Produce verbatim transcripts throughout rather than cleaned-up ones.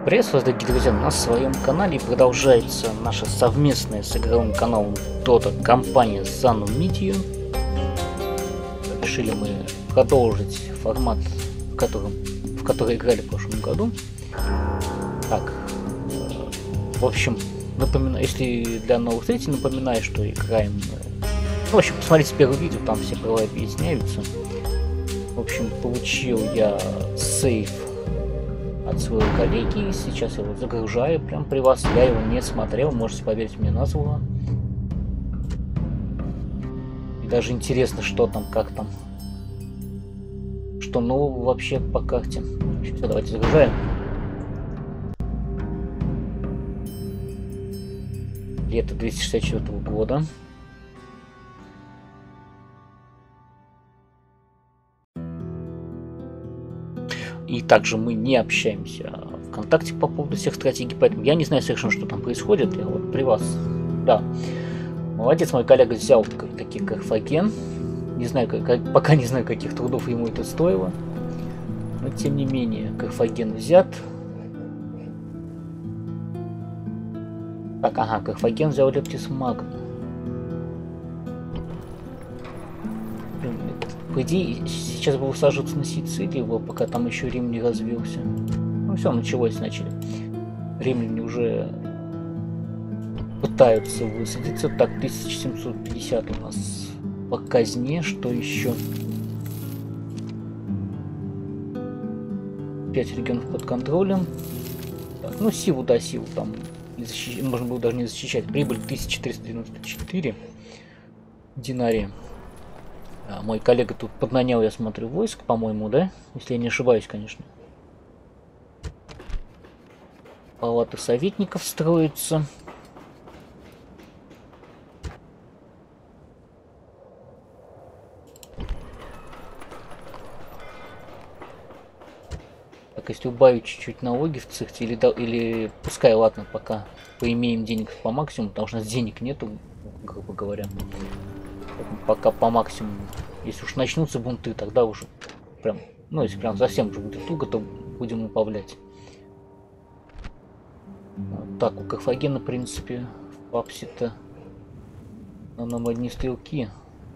Приветствую, дорогие друзья, на своем канале продолжается наша совместная с игровым каналом Dota компания Sunum Media. Решили мы продолжить формат, в котором, в который играли в прошлом году. Так, в общем, напоминаю, если для новых зрителей, напоминаю, что играем. Ну, в общем, посмотрите первое видео, там все правила объясняются. В общем, получил я сейв от своего коллеги, сейчас я его загружаю прям при вас, я его не смотрел, можете поверить мне на слово. И даже интересно, что там, как там, что нового вообще по карте. Все, давайте загружаем. Лето двести шестьдесят четвёртого года. И также мы не общаемся ВКонтакте по поводу всех стратегий, поэтому я не знаю совершенно, что там происходит. Я вот при вас. Да. Молодец, мой коллега взял таких Карфаген. Не знаю, как, пока не знаю, каких трудов ему это стоило. Но тем не менее, Карфаген взят. Так, ага, Карфаген взял Лептис Магна. По идее, сейчас бы высаживаться на Сицилию, пока там еще Рим не развился. Ну все, началось, начали. Римляне уже пытаются высадиться. Так, тысяча семьсот пятьдесят у нас по казне. Что еще? пять регионов под контролем. Так, ну силу, да, силу там. Защищ... Можно было даже не защищать. Прибыль тысяча триста девяносто четыре динария. А, мой коллега тут поднанял, я смотрю, войск, по-моему, да? Если я не ошибаюсь, конечно. Палаты советников строятся. Так, если убавить чуть-чуть налоги в цехте, или, или пускай, ладно, пока поимеем денег по максимуму, потому что у нас денег нету, грубо говоря. Пока по максимуму. Если уж начнутся бунты, тогда уже прям, ну если прям совсем уже будет туго, то будем убавлять. Так, у Карфагена, в принципе, в папсе-то на нам одни стрелки.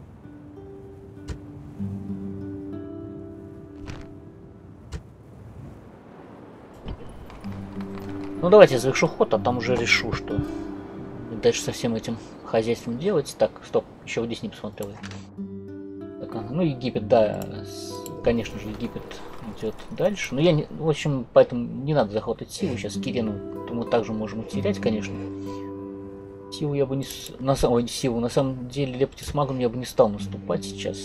Ну давайте я завершу ход, а там уже решу, что дальше со всем этим хозяйством делать. Так, стоп, еще вот здесь не посмотрел. Так, ну Египет, да, конечно же, Египет идет дальше. Но я не, в общем, поэтому не надо захватывать силу. Сейчас Кирену мы также можем утерять, конечно. Силу я бы не... На самом силу, на самом деле, Лептис Магнум я бы не стал наступать сейчас.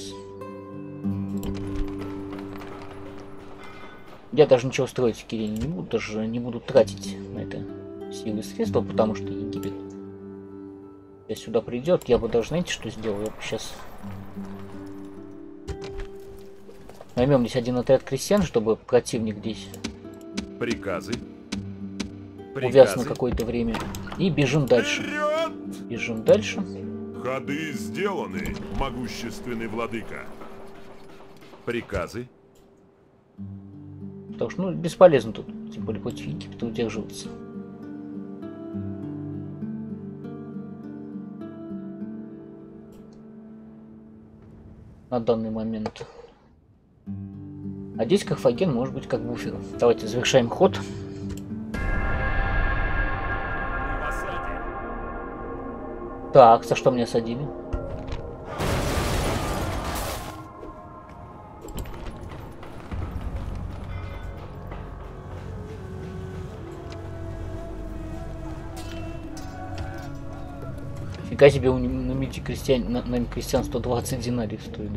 Я даже ничего строить в Кирене не буду, даже не буду тратить на это силы и средства, потому что Египет сейчас сюда придет. Я бы даже, знаете, что сделал? Я бы сейчас наймем здесь один отряд крестьян, чтобы противник здесь приказы увяз на какое-то время. И бежим дальше. Вперед! Бежим дальше. Ходы сделаны, могущественный владыка. Приказы. Потому что, ну, бесполезно тут, тем более против Египта удерживаться. На данный момент. А здесь Карфаген может быть как буфер. Давайте завершаем ход. Так, за что меня садили? Фига себе, у на мете крестьян, на, на крестьян сто двадцать динариев стоит, да?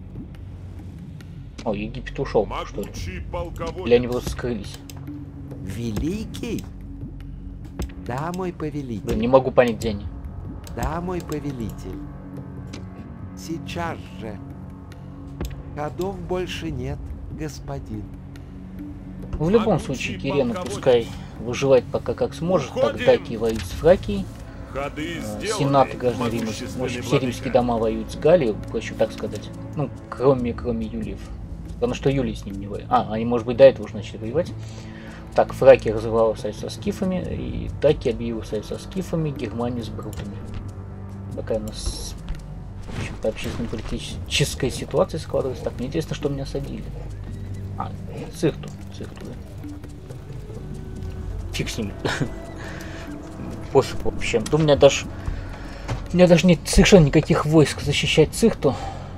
О, Египет ушел, что ли? Или они просто скрылись? Великий? Да, мой повелитель. Блин, не могу понять, где они. Да, мой повелитель. Сейчас же. Ходов больше нет, господин. Ну, в любом случае, Кирена пускай выживает пока как сможет, так Даки воюют с Фракией. Сенат и граждане Рима, в общем, все римские дома воюют с Галией, хочу так сказать. Ну, кроме, кроме Юлиев. Потому что Юлий с ним не воюет. А, они, может быть, до этого уже начали воевать. Так, Фраки разорвала союз со скифами, и Даки объявила союз со скифами, Германия с брутами. Такая у нас, в общем-то, общественно-политическая ситуация складывается. Так, мне интересно, что меня осадили. А, Цирту. Цирту, да. Фиг с ними. Пофиг вообще. Да у меня даже... У меня даже нет совершенно никаких войск защищать Цирту.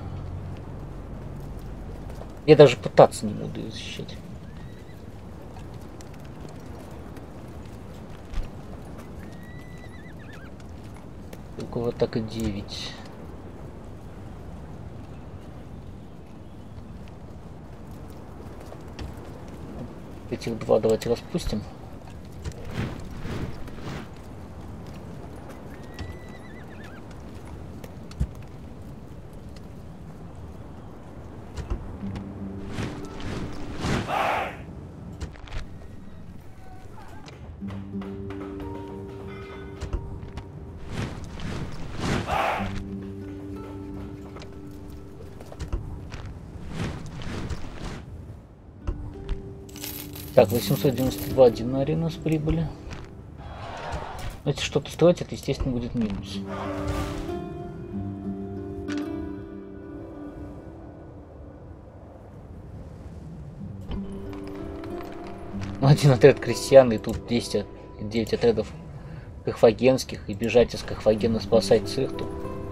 Я даже пытаться не буду ее защищать. Только атака девять. Этих два давайте распустим. Так, восемьсот девяносто два динария у нас прибыли. Если что-то строить, это, естественно, будет минус. Ну, один отряд крестьян, и тут десять, девять отрядов карфагенских, и бежать из Карфагена спасать Цирту.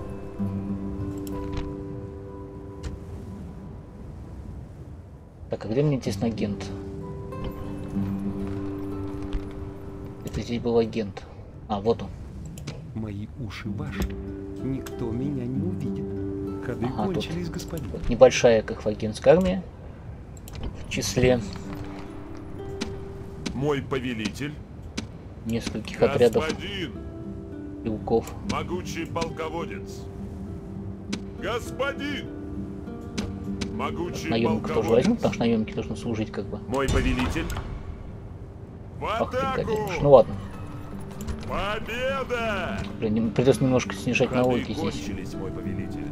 Так, а где мне интересно агент? Здесь был агент. А, вот он. Мои уши ваши. Никто меня не увидит. Ходы Ага, кончились, господин. Вот небольшая карфагенская армия. В числе Мой повелитель. нескольких отрядов Господин, стрелков. могучий полководец. Господин, могучий Наемник тоже возьму, полководец. потому что наемники должны служить как бы. Мой повелитель. В Ах ты, атаку! гаденыш. Ну ладно. Победа! Блин, придется немножко снижать Ходы налоги здесь. кончились, мой повелитель.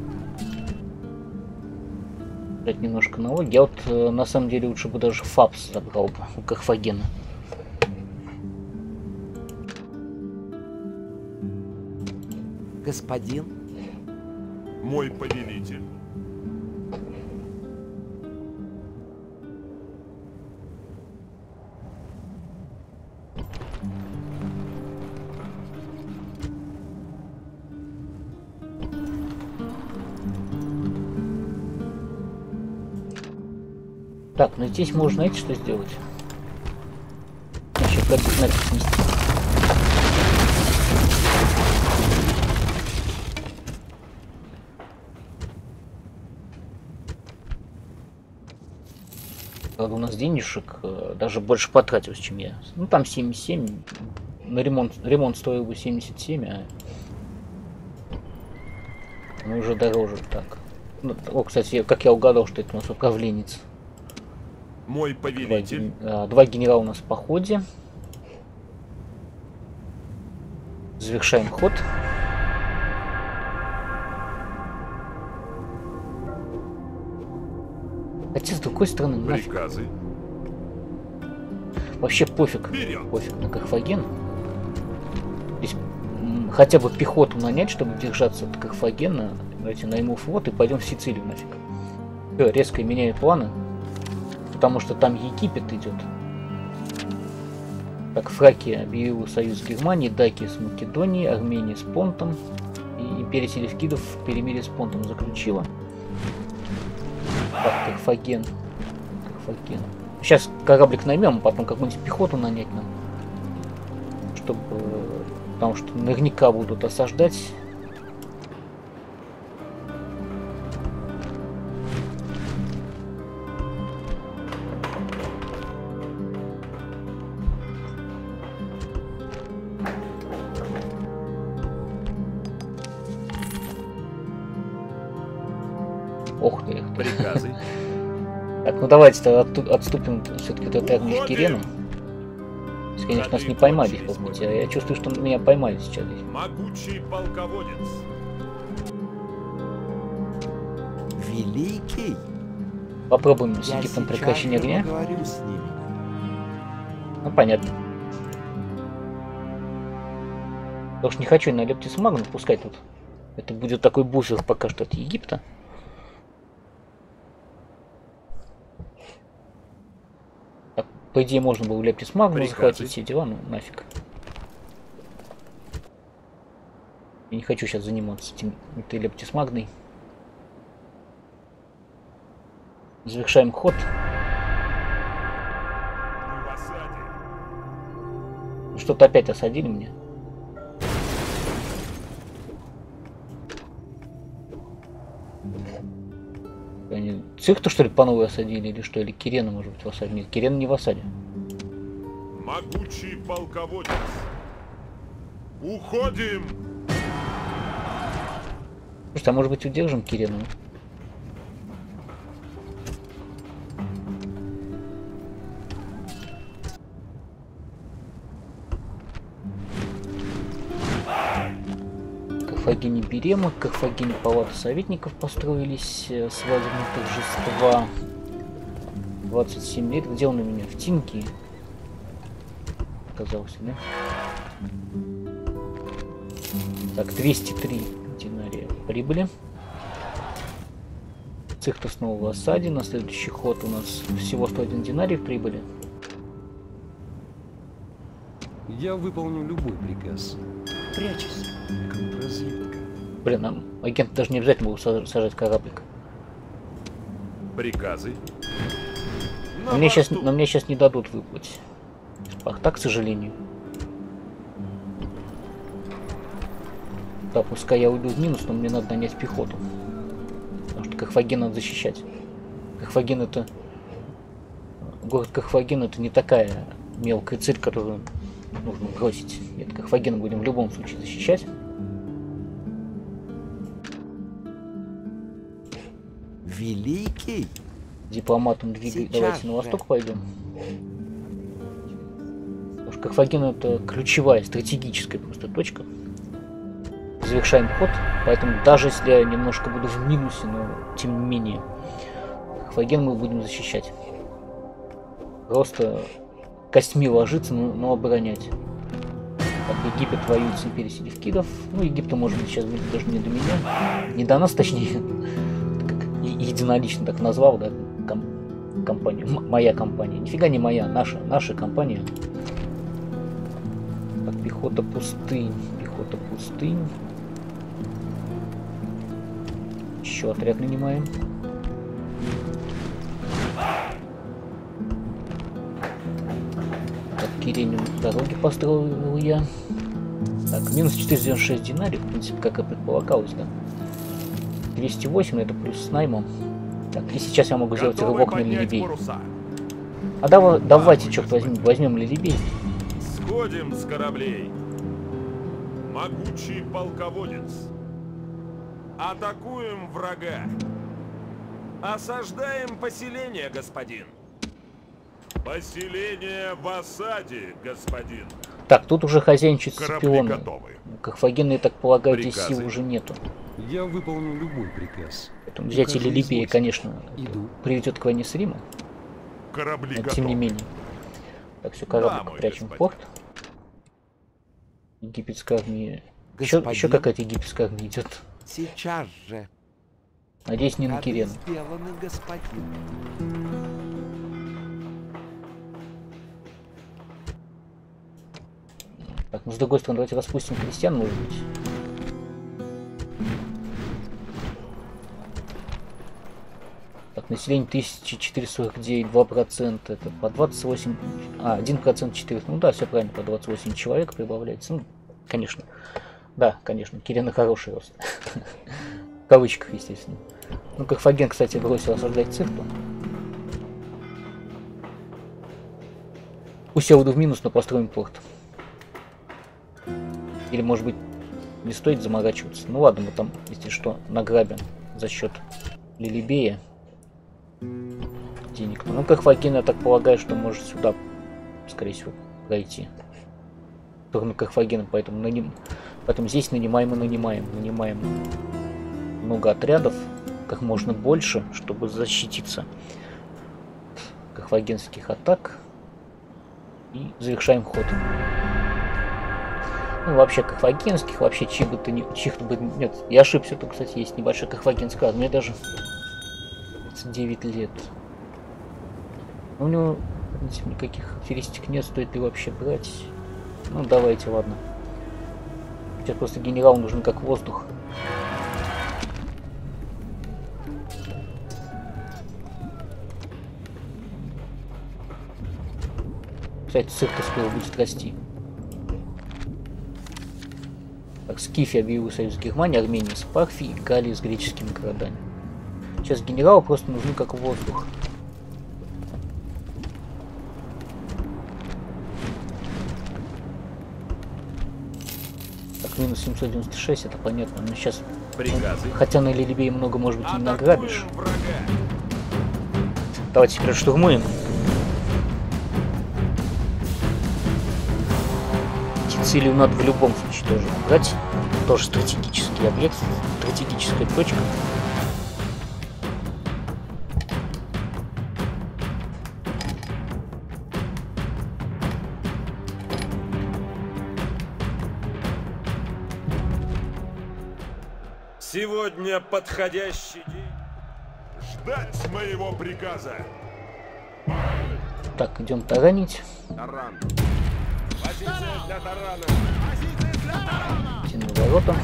Снижать немножко налоги. Я вот э, на самом деле лучше бы даже ФАПС забрал бы у Карфагена. Господин, Мой повелитель. Так, ну здесь можно, знаете, что сделать? Еще как бы нафиг снести. Правда, у нас денежек э, даже больше потратилось, чем я. Ну там семьдесят семь. На ремонт, ремонт стоил бы семьдесят семь, а ну, уже дороже. Так. Ну, о, кстати, как я угадал, что это у нас управленец. Мой Два, повелитель. ген- а, два генерала у нас в походе. Завершаем ход. Хотя, с другой стороны, нафиг. Приказы. Вообще пофиг. Вперед! Пофиг на Карфаген. Здесь м, хотя бы пехоту нанять, чтобы держаться от Карфагена. Давайте найму флот и пойдем в Сицилию нафиг. Всё, резко меняю планы. Потому что там Египет идет. Так, Фракия объявила союз с Германией, Даки с Македонией, Армения с Понтом. И империя Селевкидов перемирие с Понтом заключила. Так, Карфаген. Карфаген. Сейчас кораблик наймем, а потом какую-нибудь пехоту нанять нам. Чтобы... Потому что наверняка будут осаждать. Ох ты, эх ты. Приказы. Так, ну давайте тогда отту- отступим все-таки от этой армии в Кирену. Если, конечно, нас не поймали по пути, а я чувствую, что меня поймали сейчас здесь. Могучий полководец. великий. Попробуем с Я Египтом сейчас прекращение же огня. поговорю с ними. Ну, Ну, понятно. Потому что не хочу на Лептис Магну пускать тут. Это будет такой буфер пока что от Египта. Так, по идее, можно было Лептис Магну захватить, все дела, ну нафиг. Я не хочу сейчас заниматься этим, этой Лептис Магной. Завершаем ход. Что-то опять осадили меня. Они цих-то что ли по новой осадили или что? Или Кирена может быть в осаде? Нет, Кирена не в осаде. Могучий полководец. Уходим! Слушайте, а может быть удержим Кирену? Карфагене Берема, Карфагене палата советников построились, свадебные торжества. двадцать семь лет. Где он у меня? В Тинке. Оказался, да? Так, двести три динария прибыли. Цих-то снова в осаде. На следующий ход у нас всего сто один динарий в прибыли. Я выполню любой приказ. Прячься. Контрразведка. Блин, нам агент даже не обязательно был сажать кораблик. Приказы. Но мне, сейчас, но мне сейчас не дадут выплыть. Так, к сожалению. Да, пускай я уйду в минус, но мне надо нанять пехоту. Потому что Карфаген надо защищать. Карфаген это... Город Карфаген это не такая мелкая цель, которую нужно бросить. Нет, Карфаген будем в любом случае защищать. Великий? Дипломатом двигай. Давайте на восток пойдем. Потому что Карфаген это ключевая стратегическая просто точка. Завершаем ход, поэтому даже если я немножко буду в минусе, но тем не менее Карфаген мы будем защищать. Просто костьми ложиться, но, но оборонять. Так, Египет воюет с империей селевкидов. Ну, Египту, может быть, сейчас будет даже не до меня. Не до нас, точнее. Как единолично так назвал, да, ком компания. М моя компания. Нифига не моя, наша, наша компания. Так, пехота пустынь. Пехота пустынь. Еще отряд нанимаем. Так, Киреню дороги построил я. Так, минус четыреста девяносто шесть динарий, в принципе, как и предполагалось, да. двести восемь, это плюс с наймом. Так, и сейчас я могу сделать рывок на Лилибей. А давай, давайте, черт возьми, возьмем Лилибей. Сходим с кораблей. Могучий полководец. Атакуем врага. Осаждаем поселение, господин. Поселение в осаде, господин. Так, тут уже хозяйничают Сципионы. Готовы. Карфагена, я так полагаю, здесь Приказы. сил уже нету. Я выполню любой приказ. Поэтому взять или Либия, конечно, Иду. приведет к войне с Римом. Корабли Но готовы. тем не менее. Так, все, кораблик Да, мой прячем в господин. порт. Египетская армия. Еще, Господин. еще какая-то египетская армия идет. Сейчас же. Надеюсь, не на Как Кирену. сделаны, господин. Так, ну с другой стороны, давайте распустим крестьян, может быть. Так, население тысяча четыреста сорок девять, два процента, это по двадцать восемь, а, один процент четыреста, ну да, все правильно, по двадцать восемь человек прибавляется, ну, конечно, да, конечно, Кирена хороший рост, в кавычках, естественно. Ну, Карфаген, кстати, бросил осаждать Цирту. Пусть я уйду в минус, но построим порт. Или, может быть, не стоит заморачиваться. Ну ладно, мы там, если что, награбим за счет Лилибея денег. Ну, Карфаген, я так полагаю, что может сюда, скорее всего, пройти. В сторону Карфагена, поэтому, наним... поэтому здесь нанимаем и нанимаем. Нанимаем много отрядов, как можно больше, чтобы защититься от карфагенских атак. И завершаем ход. Ну, вообще, Карфагенских, вообще, чьих бы то ни... чьих-то бы... Нет, я ошибся, тут, кстати, есть небольшая Карфагенская армия, даже тридцать девять лет. У него никаких характеристик нет, стоит ли вообще брать. Ну, давайте, ладно. Сейчас просто генерал нужен как воздух. Кстати, цирка скоро будет расти. Так, Скифия объявил союз с Германией, Армения с Парфией и Галлией с греческими городами. Сейчас генералы просто нужны как воздух. Так, минус семьсот девяносто шесть, это понятно, но сейчас... Приказы. Хотя на Лилибее много, может быть, и не награбишь. Атакуем врага. Давайте теперь штурмуем. Сицилию надо в любом случае тоже брать. Тоже стратегический объект, стратегическая точка. Сегодня подходящий день. Ждать моего приказа. Так, идем таранить. Таран. Позиция для тарана. Тяну ворота.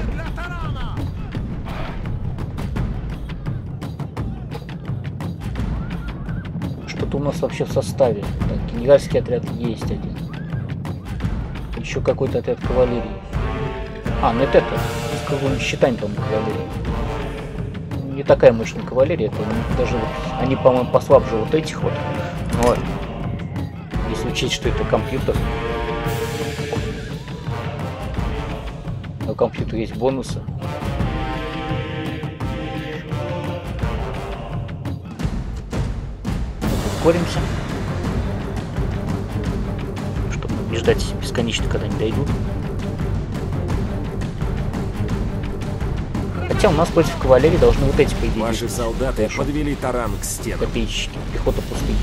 Что-то у нас вообще в составе. Так, генеральский отряд есть один. Еще какой-то отряд кавалерии. А, ну это это. Не считаем, по-моему, кавалерии. Не такая мощная кавалерия. Это даже вот, они, по-моему, послабже вот этих вот. Но если учесть, что это компьютер. А у компьютера есть бонусы. Ускоримся. Чтобы не ждать бесконечно, когда они дойдут. Хотя у нас против кавалерии должны вот эти появиться. Ваши солдаты Хорошо. подвели таран к стенам. Копейщики. Пехота пустыни.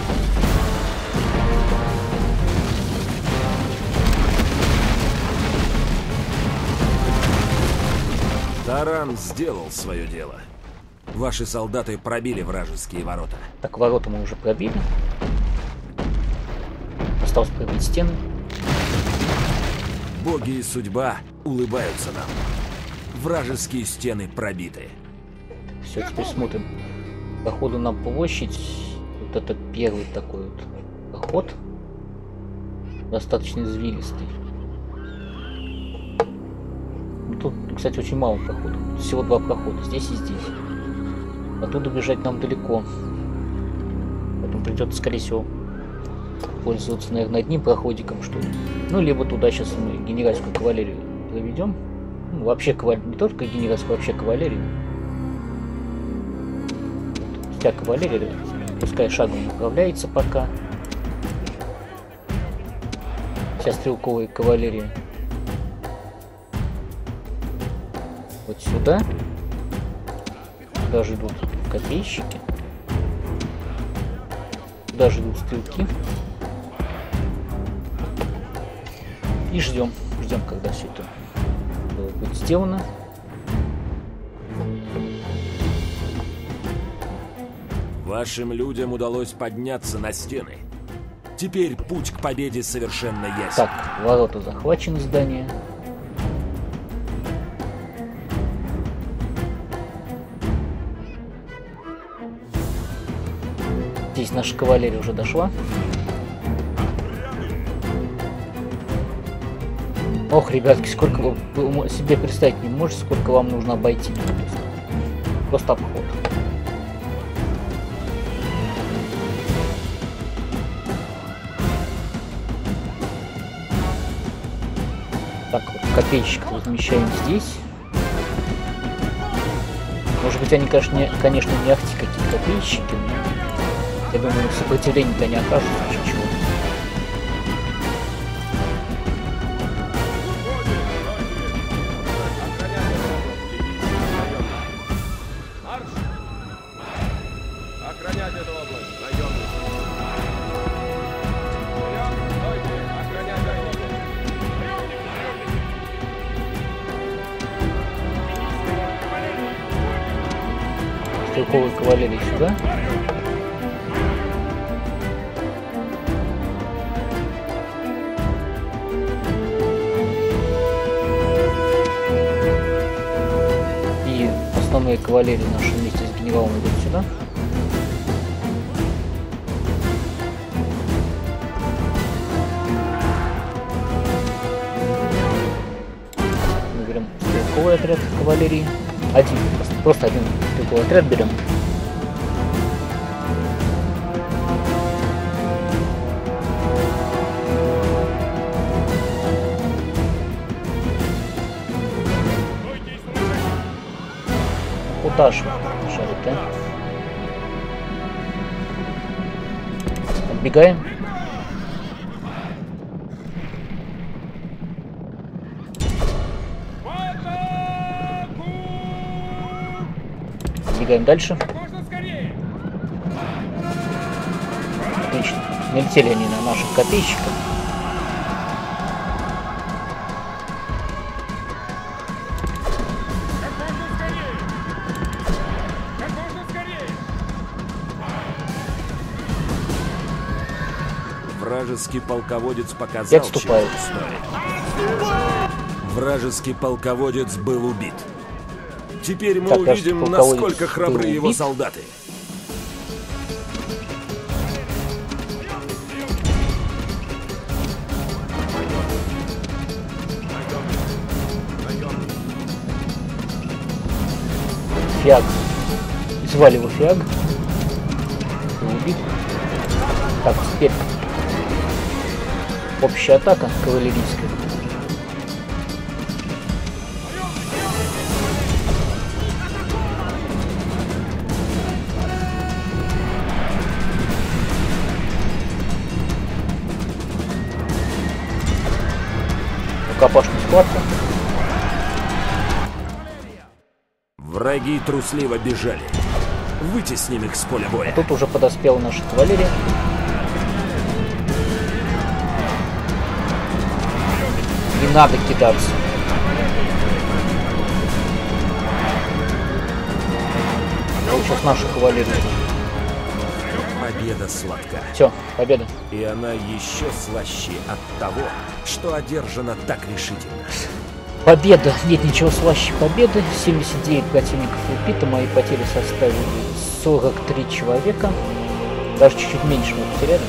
Таран сделал свое дело. Ваши солдаты пробили вражеские ворота. Так, ворота мы уже пробили. Осталось пробить стены. Боги и судьба улыбаются нам. Вражеские стены пробиты. Все, теперь смотрим. Проходу на площадь. Вот это первый такой вот проход. Достаточно извилистый. Ну, тут, кстати, очень мало проходов. Всего два прохода. Здесь и здесь. Оттуда бежать нам далеко. Поэтому придется, скорее всего, пользоваться, наверное, одним проходиком, что ли. Ну, либо туда сейчас мы генеральскую кавалерию проведем. Ну, вообще кавалерию, не только генеральскую, вообще кавалерию. Вся кавалерия, пускай шагом направляется пока. Вся стрелковая кавалерия. Вот сюда. Сюда же идут копейщики. Сюда же идут стрелки. И ждем. Ждем, когда все это будет сделано. Вашим людям удалось подняться на стены. Теперь путь к победе совершенно ясен. Так, ворота захвачены, здание. Здесь наша кавалерия уже дошла. Ох, ребятки, сколько вы, вы себе представить не можете, сколько вам нужно обойти. Просто обход. Так, вот копейщиков размещаем здесь. Может быть, они, конечно, не, конечно, не ахти какие копейщики, но я думаю, сопротивления-то не окажут ничего. Охранять эту область. Наемник. стрелковой кавалерии сюда. И основные кавалерии наши вместе с генералом идут сюда. Мы берем стрелковый отряд кавалерии. Один, просто, просто один стрелковый отряд берем. Куда же шарит, да? Отбегаем. Бегаем дальше. Отлично. Налетели они на наших копейщиков. Вражеский полководец показал, чего отступает. стоит. Вражеский полководец был убит. Теперь мы Так, увидим, полководец насколько храбры был его убит. солдаты. Фиаг. Звали его Фиаг. Был убит. Так, теперь общая атака кавалерийская. Рукопашная схватка. Враги трусливо бежали. Вытесним их с поля боя. Тут уже подоспела наша кавалерия. Не надо кидаться. Вот сейчас наша кавалерия. Победа сладка. Все, победа. И она еще слаще от того, что одержана так решительно. Победа. Нет ничего слаще победы. семьдесят девять противников убито. Мои потери составили сорок три человека. Даже чуть-чуть меньше мы потеряли.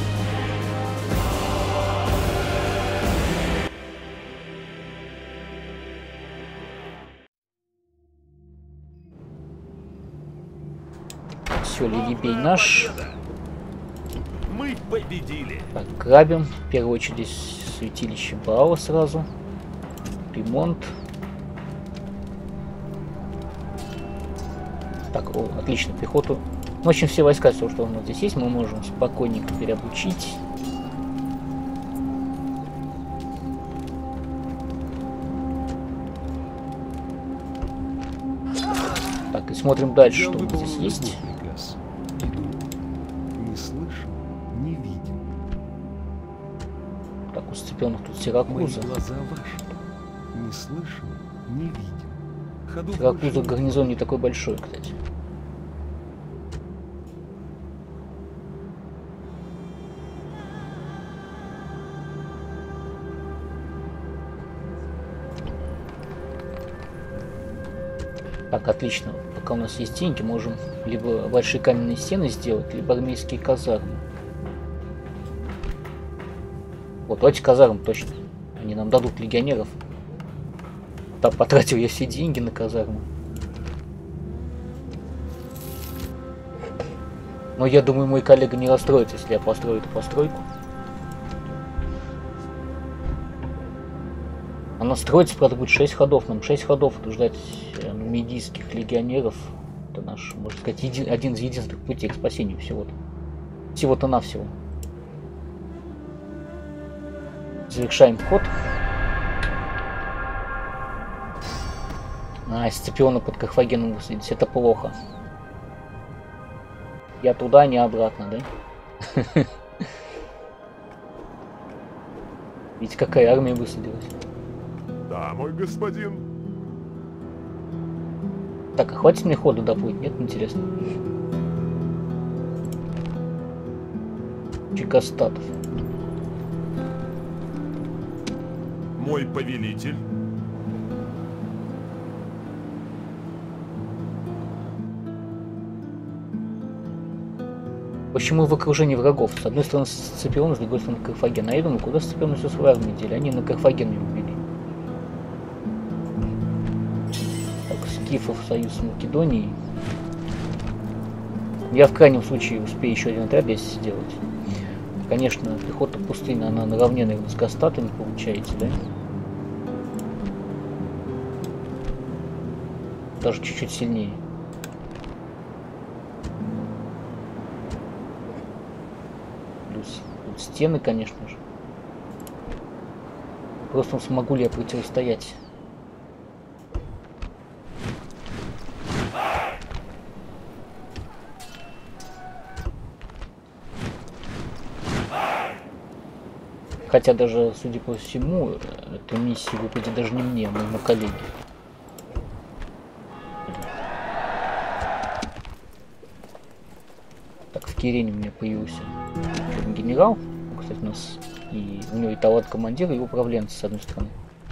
Все, Лилибей наш. Мы победили. Так, грабим. В первую очередь святилище Баала сразу. Ремонт. Так, о, отлично, пехоту. В общем, все войска, все, что у нас здесь есть, мы можем спокойненько переобучить. Так, и смотрим дальше, что у нас здесь есть. Приказ. Иду. Не слышим, не видим. Так, у сцепленных тут Мои Сиракуза. глаза ваши. Не слышим, не видим. Ходу Сиракуза больше гарнизон не такой большой, кстати. Так, отлично. Пока у нас есть деньги, можем либо большие каменные стены сделать, либо армейские казармы. Вот, давайте казарм точно. Они нам дадут легионеров. Так, потратил я все деньги на казарму. Но я думаю, мой коллега не расстроится, если я построю эту постройку. Она строится, правда, будет шесть ходов. Нам шесть ходов это ждать э, медийских легионеров. Это наш, можно сказать, еди один из единственных путей к спасению всего-то. Всего-то навсего. Завершаем ход. А, Сципиона под Карфагеном высадились. Это плохо. Я туда, не обратно, да? Видите, какая армия высадилась. Да, мой господин. Так, а хватит мне хода доплыть? Нет, интересно. Чикостатов. Мой повелитель. Почему в окружении врагов? С одной стороны Сципион, с другой стороны Карфаген. А я думаю, куда Сципион всю свою армию дели? Они на Карфаген не убили. Так, скифов союз с Македонией. Я в крайнем случае успею еще один отряд здесь сделать. Конечно, пехота пустыни, она наравне, наверное, с Гастатами получается, да? Даже чуть-чуть сильнее. Плюс тут стены, конечно же. Просто смогу ли я противостоять? Хотя даже, судя по всему, эту миссию выпадет даже не мне, а моему коллеге. Так, в Кирене у меня появился генерал. Кстати, у нас и у него и талант командира, и управленца, с одной стороны.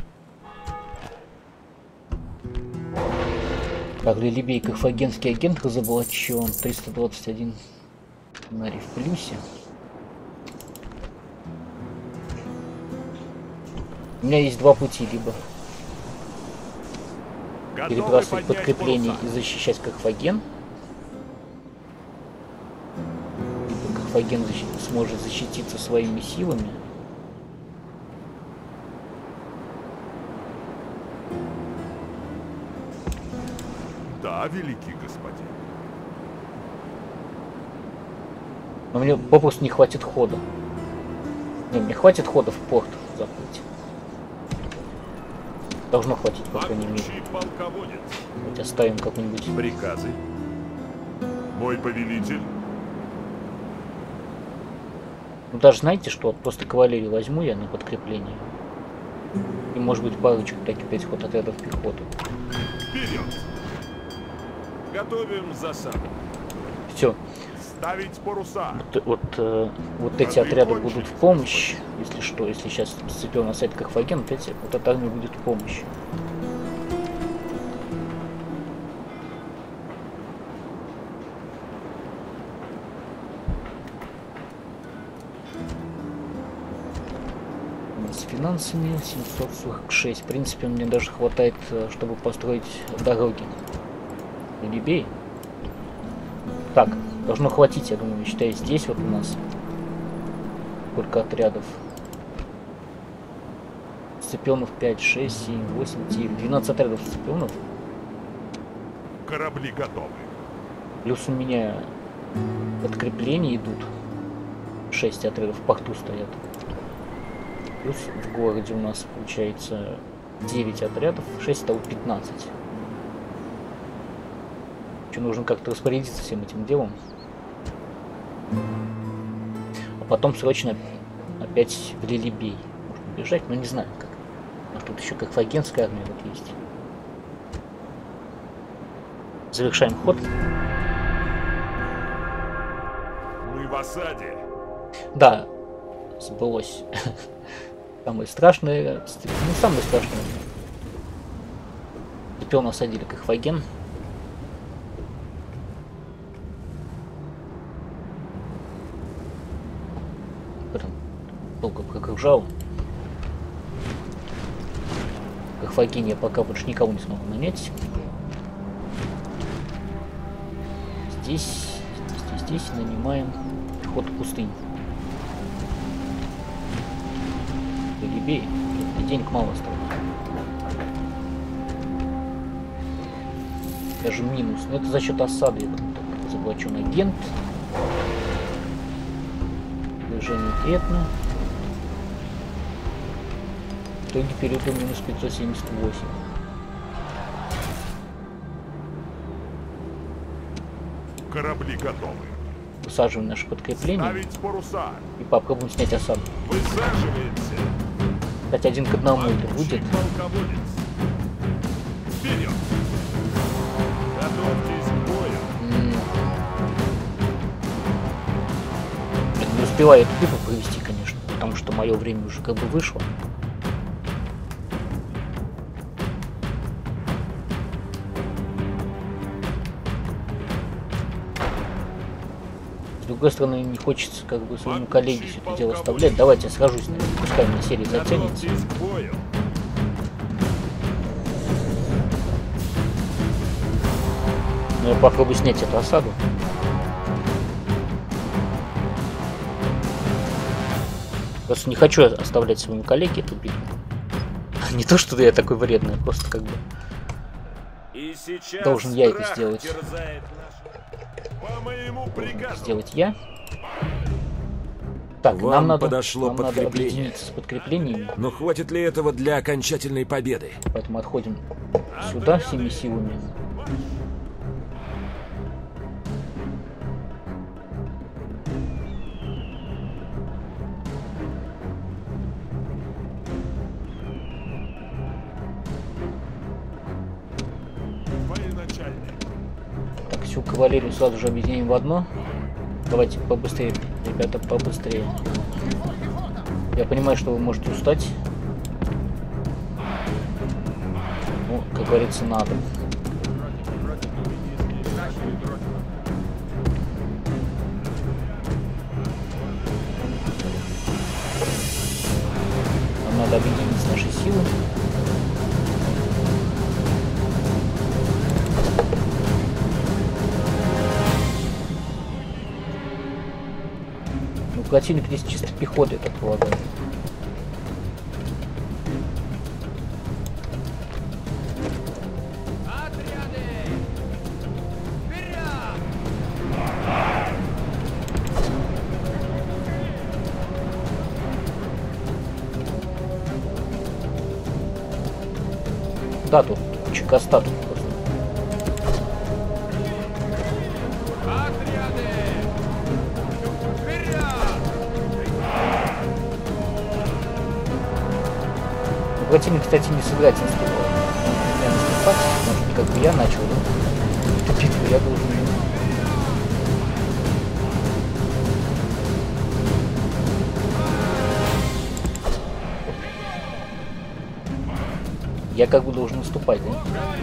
Так, Лилибей, карфагенский агент разоблачен. триста двадцать один нари в плюсе. У меня есть два пути, либо перебрасывать подкрепление и защищать Карфаген, либо Карфаген защ... сможет защититься своими силами. Да, великий господин. Но мне попросту не хватит хода. Не, мне хватит хода в порт заплыть. Должно хватить, по крайней мере. Полководец. Хоть оставим как-нибудь. Приказы. Мой повелитель. Ну даже знаете что, вот просто кавалерию возьму я на подкрепление. И может быть парочку таких пять ход отрядов пехоты. Вперед! Готовим засаду. Все. Ставить паруса. Вот, вот, э, вот эти отряды будут в помощь, если что, если сейчас Сципион оставит Карфаген, вот, эти, вот эта армия будет в помощь. С финансами семьсот сорок шесть. В принципе, мне даже хватает, чтобы построить дороги. Либей. Так, должно хватить, я думаю, считаю, здесь вот у нас сколько отрядов. Сципионов пять, шесть, семь, восемь, девять, двенадцать отрядов сципионов. Корабли готовы. Плюс у меня подкрепления идут. шесть отрядов в порту стоят. Плюс в городе у нас получается девять отрядов, шесть того пятнадцать. Нужно как-то распорядиться всем этим делом. А потом срочно опять в Лилибей. Можно бежать, но не знаю как. Может тут еще карфагенская армия вот есть. Завершаем ход. Мы в осаде. Да, сбылось. Самое страшное, не самое страшное. Сципиона осадили Карфаген. Долго прокружал. Карфагене я пока больше никого не смогу нанять. Здесь, здесь, здесь нанимаем ход пустынь. Либей, денег мало осталось. Даже минус. Но это за счет осады. Я думаю, так, заблочен агент. Движение Этна. В итоге перейду минус пятьсот семьдесят восемь. Корабли готовы. Высаживаем наше подкрепление. Ставить паруса. И попробуем снять осаду. Высаживаемся. Кстати, один к одному это будет. Полководец. Вперед. успеваю эту битву провести, конечно, потому что мое время уже как бы вышло. С другой стороны, не хочется как бы своему коллеге все это дело оставлять. Давайте я сражусь, наверное, пускай мне серия заценится. Готовьтесь к бою. Но я попробую снять эту осаду. Просто не хочу оставлять своему коллеге эту битву. Не то, что я такой вредный, а просто как бы И сейчас должен я это страх сделать. терзает наши- По моему приказу. Сделать я. Так, Вам нам надо, подошло нам надо подкрепление. объединиться с подкреплениями, Но хватит ли этого для окончательной победы? поэтому отходим сюда всеми силами. Военачальник. Так, всю кавалерию сразу же объединим в одно. Давайте побыстрее, ребята, побыстрее. Я понимаю, что вы можете устать. Ну, как говорится, надо. Нам надо объединить наши силы. Ну, противник здесь чисто пехоты, я так полагаю. Да, тут куча коста тут просто. Противник, кстати, не собирается наступать. Я наступать, может, как бы я начал, да? Эту битву я должен... Я как бы должен наступать, да?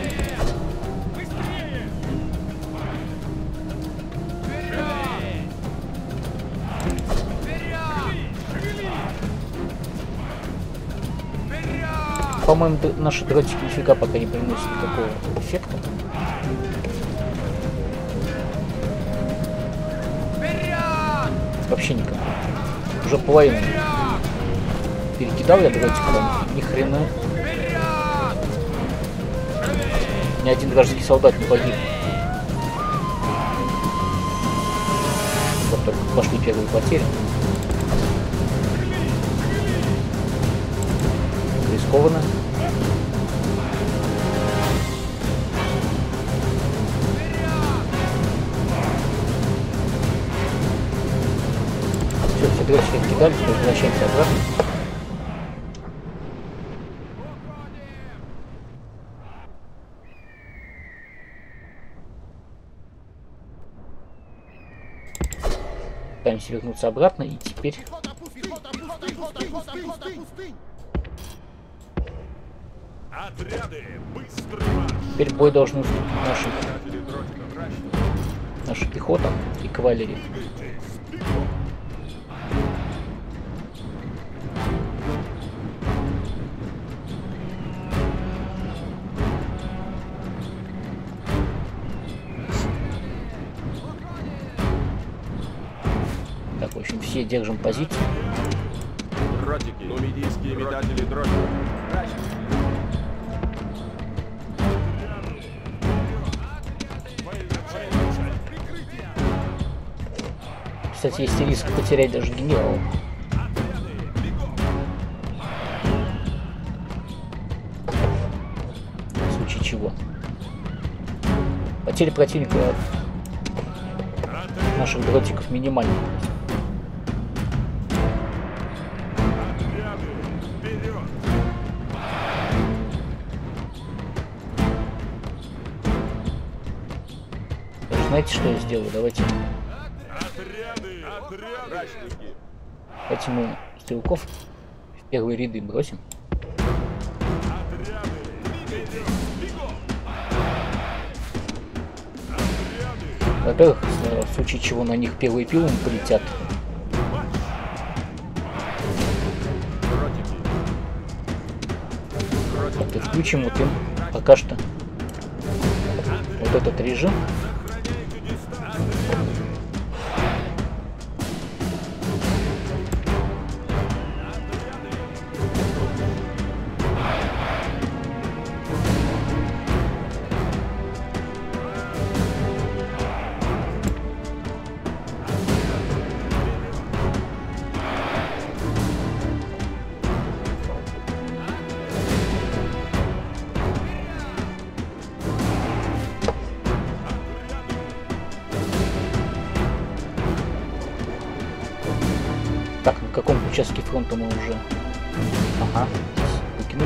По-моему, наши дротики нифига пока не приносят никакого эффекта. Вообще никакого. Уже половину перекидал я дротиком, ни хрена. Ни один вражеский солдат не погиб. Вот только пошли первые потери. Рискованно. Все, все дротики откидали, теперь возвращаемся обратно. Пытаемся вернуться обратно, и теперь... Отряды, быстрый марш. Теперь бой должен уступить нашим... наша пехота и кавалерия. Так, в общем, все держим позицию. Дротики, нумидийские метатели дротиков. Кстати, есть риск потерять даже генерала. В случае чего. Потери противника от наших дротиков минимальные. Знаете, что я сделаю? Давайте. Отряды, отряды. Давайте мы стрелков в первые ряды бросим. Во-первых, в случае чего на них первые пилы полетят. Так, и включим вот им пока что вот этот режим. Так, на каком участке фронта мы уже? Ага, выкинули.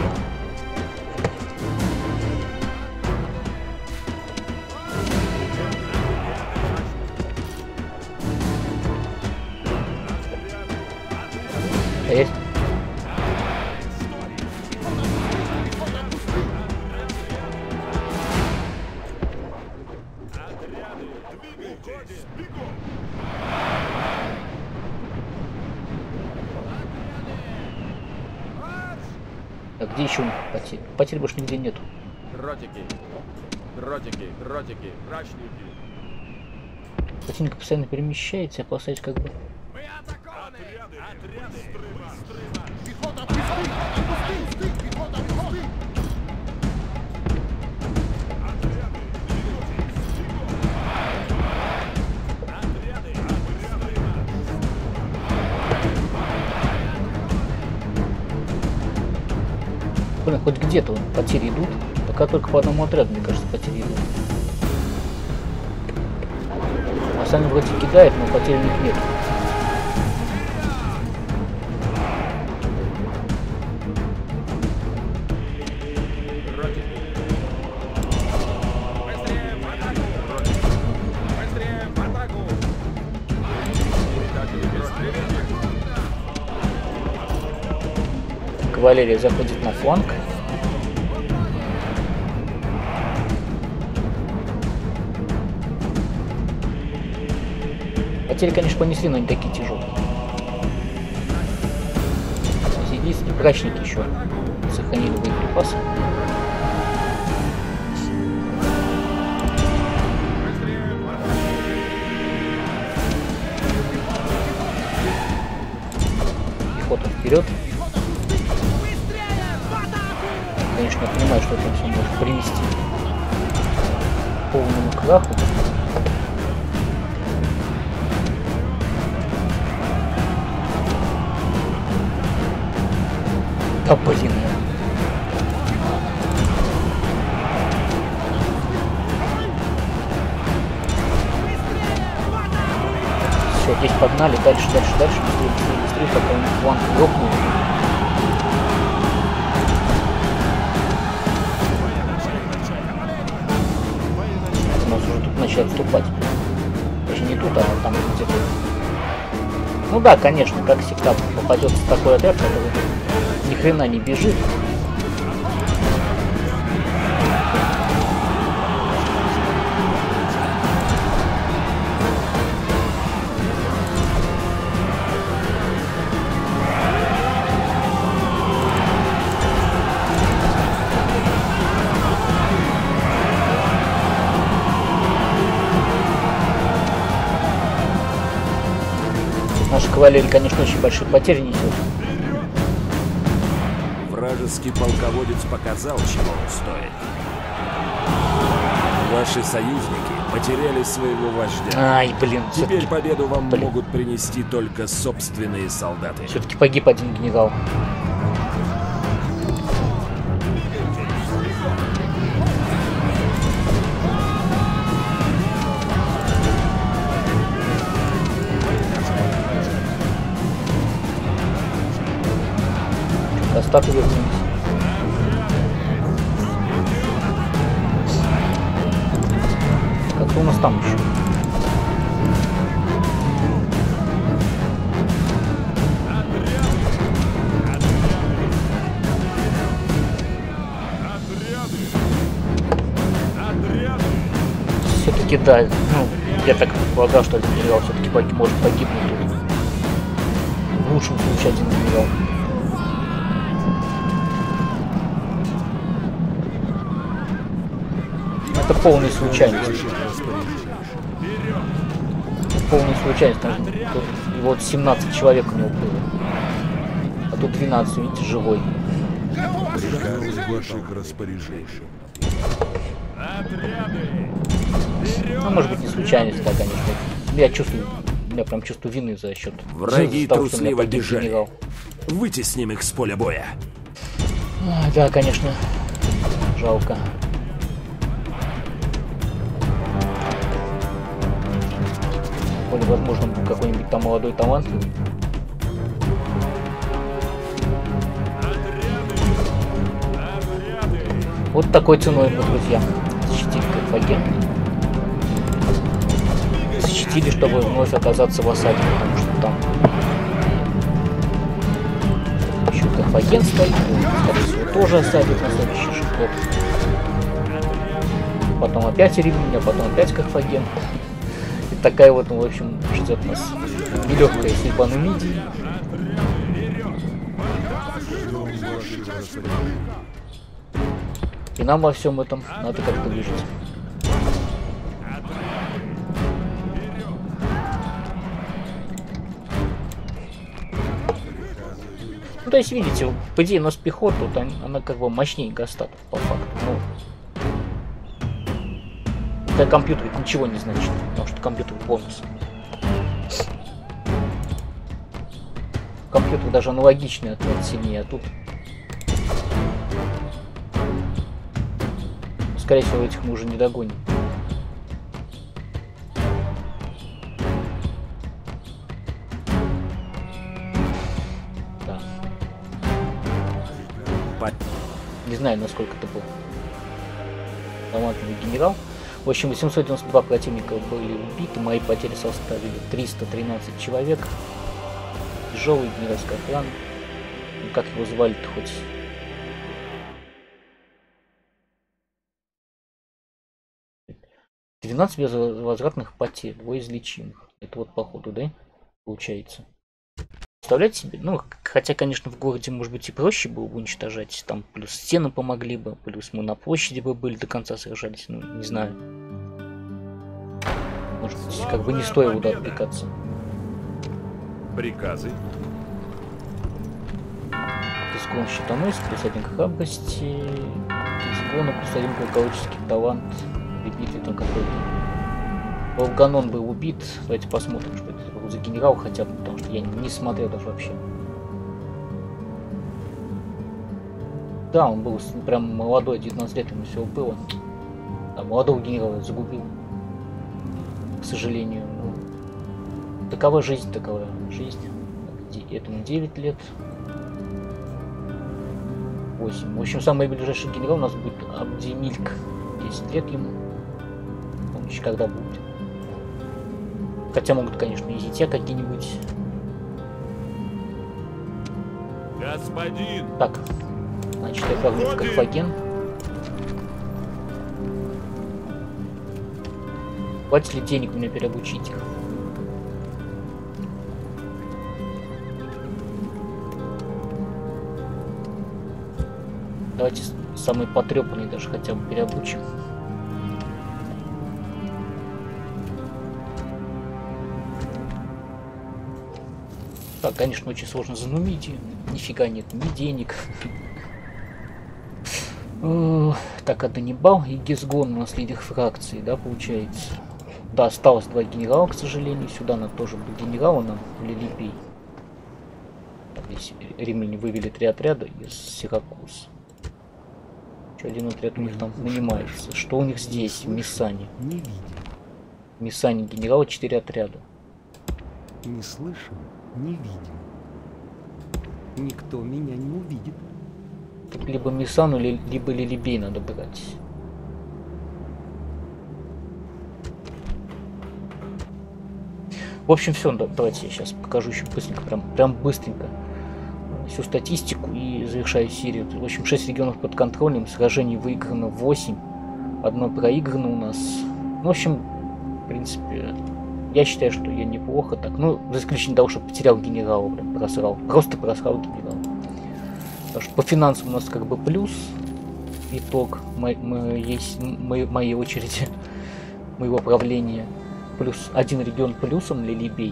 Есть. А где еще потерь? Потерь больше нигде нету. Дротики. Дротики. Дротики. Рачники. Противник постоянно перемещается, опасаясь как бы. Отряды, отряды, быстрый марш. Блин, хоть где-то потери идут. Пока только по одному отряду, мне кажется, потери идут. А сами вроде кидает, но потерь у них нет. Кавалерия заходит на фланг. Потери, конечно, понесли, но не такие тяжелые. Единственные брачники еще сохранили боеприпасы. Пехота вперед. Конечно, я понимаю, что это все может привести к полному краху. Да блин. Все, здесь погнали, дальше, дальше, дальше, быстрее, быстрее, быстрее, пока у них фланг грохнул. У нас уже тут начали отступать. Даже не тут, а там где-то. Ну да, конечно, как всегда попадется такой отряд, который ни хрена не бежит. Наша кавалерия, конечно, очень большие потери несет. Вражеский полководец показал, чего он стоит. Ваши союзники потеряли своего вождя. Ай, блин. Теперь победу вам блин. могут принести только собственные солдаты. Все-таки погиб один генерал. Остаток вернулись. Как у нас там еще? все-таки да, ну, я так полагал, что один генерал все-таки может погибнуть тут. В лучшем случае один генерал. Это полная случайность. Полная случайность. Там, тут, и вот семнадцать человек у него было. А тут двенадцать, видите, живой. Приказ ваших распоряжений. Ну, может быть, не случайность, да, конечно. Я чувствую, я прям чувствую вины за счет. Враги за того, что у меня трусливо погиб бежали. генерал. Вытесним их с поля боя. А, да, конечно. Жалко. Более возможно, был какой-нибудь там молодой талантливый. Вот такой ценой мы, друзья, защитили Карфаген. Защитили, чтобы вновь оказаться в осаде, потому что там еще Карфаген стоит, скорее всего, тоже осадит на следующий год. Потом опять Римлянь, а потом опять Карфаген. И такая вот, ну, в общем, ждет нас нелегкая судьба Нумидии. И нам во всем этом надо как-то выжить. Ну, то есть, видите, по идее, у нас пехота, вот она, она как бы мощнее Гастата, по факту. Ну, для компьютера это ничего не значит, потому что компьютер бонус. Компьютер даже аналогичный от сильнее, а тут... Скорее всего, этих мы уже не догоним. Да. Не знаю, насколько это был талантливый генерал. В общем, восемьсот девяносто два противника были убиты, мои потери составили триста тринадцать человек. Тяжелый генеральский охран. Ну, как его звали-то хоть? двенадцать безвозвратных потерь, двоеизлечимых. Это вот походу, да? Получается. Представляете себе? Ну, хотя, конечно, в городе, может быть, и проще было бы уничтожать. Там плюс стены помогли бы, плюс мы на площади бы были до конца сражались. Ну, не знаю. Может быть, как бы не стоило туда отвлекаться. Приказы. Изгон щитоносец, плюс один к храбрости. Изгона, плюс один полководческий талант. Битве там какой-то. Волганон был убит. Давайте посмотрим, что это был за генерал хотя бы, потому что я не смотрел даже вообще. Да, он был прям молодой, девятнадцать лет ему всего было. А молодого генерала загубил. К сожалению. Ну, такова жизнь, такова жизнь. Этому девять лет. восемь. В общем, самый ближайший генерал у нас будет Абдимильк. десять лет ему. Еще когда будет. Хотя могут, конечно, и зятья какие-нибудь. Господин. Так, значит, я отправлюсь в Карфаген. Хватит ли денег мне переобучить их? Давайте самый потрепанный даже хотя бы переобучим. Так, конечно, очень сложно за Нумидию. Нифига нет ни денег. Так, а Данибал и Гизгон у нас лидер фракции, да, получается. Да, осталось два генерала, к сожалению. Сюда надо тоже был генерала, нам Лилипий. Здесь римляне вывели три отряда из Сиракуз. Еще один отряд у них там нанимается. Что у них здесь, в Мессане? Не видим. В Мессане генерала четыре отряда. Не слышим, не видим. Никто меня не увидит. Тут либо Мессану, либо Лилибей надо брать. В общем, все, давайте я сейчас покажу еще быстренько, прям, прям быстренько всю статистику и завершаю серию. В общем, шесть регионов под контролем, сражений выиграно восемь, одно проиграно у нас. В общем, в принципе, я считаю, что я неплохо так. Ну, за исключением того, что потерял генерала, блин, просрал. Просто просрал генерала. Потому что по финансам у нас как бы плюс. Итог мо мо есть мо моей очереди, моего правления. Плюс один регион плюсом Лилибей.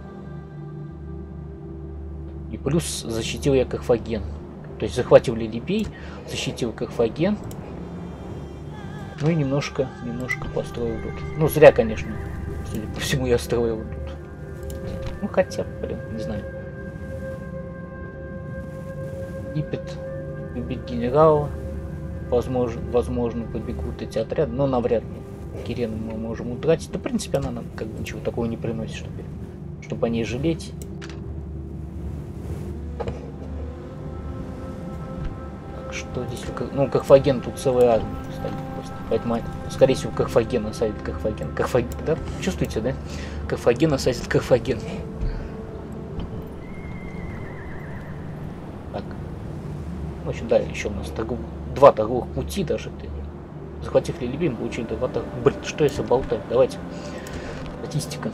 И плюс защитил я Карфаген. То есть захватил Лилибей, защитил Карфаген. Ну и немножко, немножко построил тут. Ну зря, конечно. Судя по всему, я строил тут. Ну хотя, блин, не знаю. Египет любит генерала. Возможно, возможно, побегут эти отряды, но навряд ли. Кирену мы можем утратить. Да, в принципе, она нам как бы ничего такого не приносит, чтобы, чтобы о ней жалеть. Так, что здесь? Ну, Карфаген тут целая армия стоит просто. Поэтому, скорее всего, Карфаген осадит Карфаген. Карфаген, да? Чувствуете, да? Карфаген осадит Карфаген. Так. В общем, да, еще у нас торгов... два торговых пути даже. Захватив Лилибей, мы получили два торговых... Блин, что я все болтаю? Давайте. Статистика.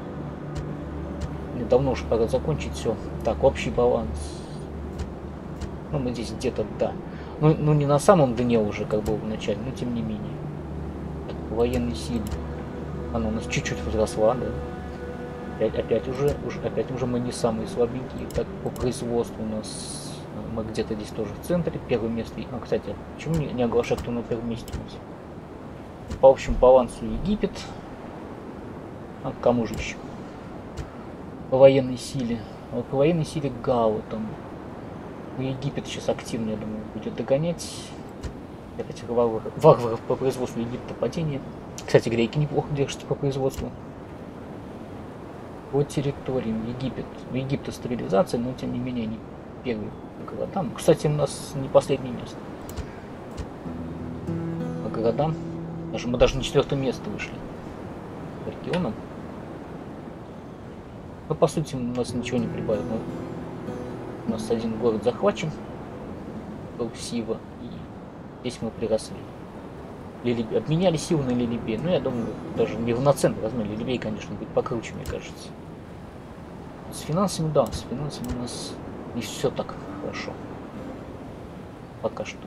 Мне давно уже пора закончить все. Так, общий баланс. Ну, мы здесь где-то, да. Ну, ну, не на самом дне уже, как было в начале, но тем не менее. Так, военной силе. Она у нас чуть-чуть возросла, да. Опять, опять уже, уже, опять уже мы не самые слабенькие. Так, по производству у нас... Мы где-то здесь тоже в центре. Первое место. А, кстати, почему не, не оглашать, кто на первом месте у нас? По общему балансу Египет. А кому же еще? По военной силе. Вот по военной силе Гау там. Египет сейчас активно, я думаю, будет догонять. Этих варваров, варваров по производству Египта падение. Кстати, греки неплохо держатся по производству. По территориям Египет. У Египта стабилизация, но тем не менее они первые по городам. Кстати, у нас не последнее место. По городам. Даже, мы даже на четвертое место вышли. По регионам. Но по сути у нас ничего не прибавит. Но у нас один город захвачен. Был Сива. И здесь мы приросли. Лилибей. Обменяли Сиву на Лилибей. Ну, я думаю, даже неравноценно размер. Лилибей, конечно, будет покруче, мне кажется. С финансами, да, с финансами у нас не все так хорошо. Пока что.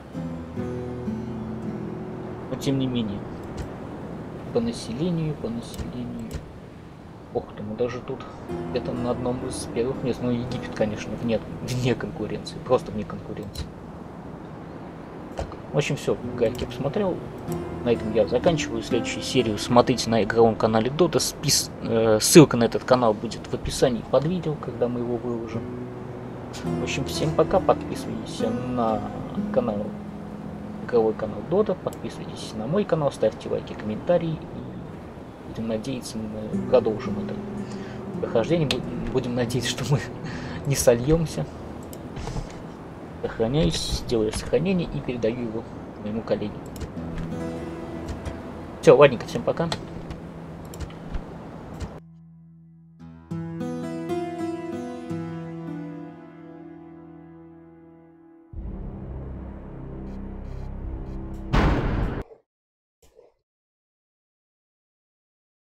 Но тем не менее. По населению, по населению. Ох ты, мы даже тут где-то на одном из первых мест. Ну, Египет, конечно, вне, вне конкуренции. Просто вне конкуренции. Так, в общем, все. Гайки посмотрел. На этом я заканчиваю следующую серию. Смотрите на игровом канале Дота. Спис... Э, ссылка на этот канал будет в описании под видео, когда мы его выложим. В общем, всем пока. Подписывайтесь на канал, игровой канал Дота. Подписывайтесь на мой канал. Ставьте лайки, комментарии. И будем надеяться, мы продолжим это прохождение. Будем надеяться, что мы не сольемся. Сохраняюсь, делаю сохранение и передаю его моему коллеге. Все, ладненько, всем пока.